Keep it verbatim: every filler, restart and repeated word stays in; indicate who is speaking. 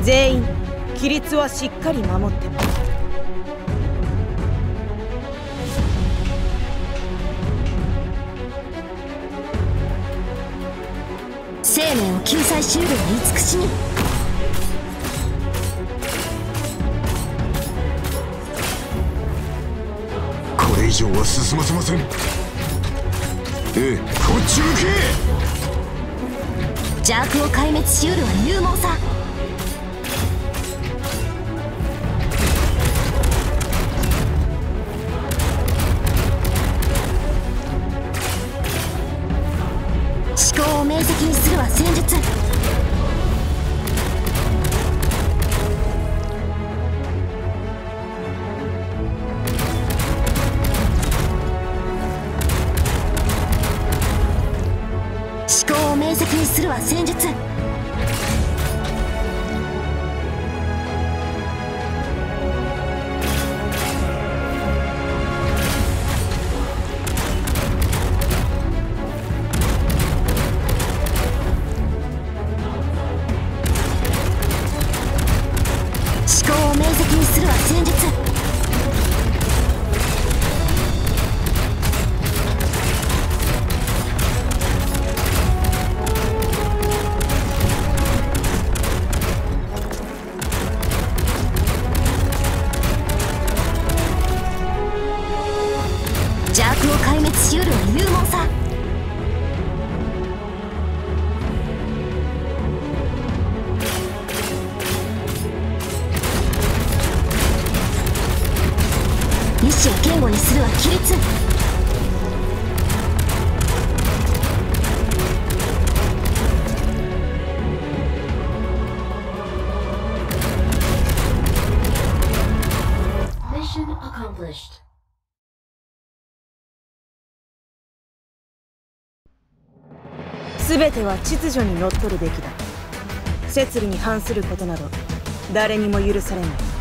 Speaker 1: 全員規律はしっかり守ってね。
Speaker 2: 生命を救済しうる慈しみ。
Speaker 3: これ以上は進ませません。ええ、こっち向け。
Speaker 2: 邪悪を壊滅しうるは勇猛さ。思考を明晰にするは戦術。思考を明晰にするは戦術。思考を明晰にするは戦術。邪悪を壊滅しうるは勇猛さ。意志を堅固にするは規律。
Speaker 4: Mission accomplished.
Speaker 1: 全ては秩序にのっとるべきだ。摂理に反することなど誰にも許されない。